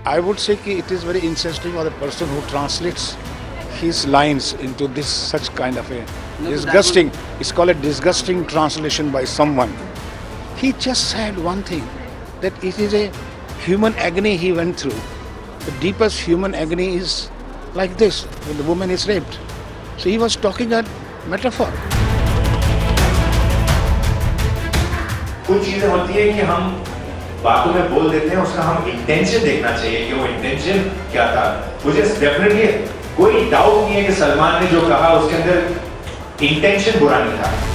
I would say कि it is very interesting for the person who translates his lines into this such kind of a disgusting. It's called a disgusting translation by someone. He just said one thing, that it is a human agony he went through. The deepest human agony is like this when the woman is raped. So he was talking a metaphor. कुछ चीजें होती है कि हम बातों में बोल देते हैं, उसका हम इंटेंशन देखना चाहिए कि वो इंटेंशन क्या था। मुझे डेफिनेटली कोई डाउट नहीं है कि सलमान ने जो कहा उसके अंदर इंटेंशन बुरा नहीं था।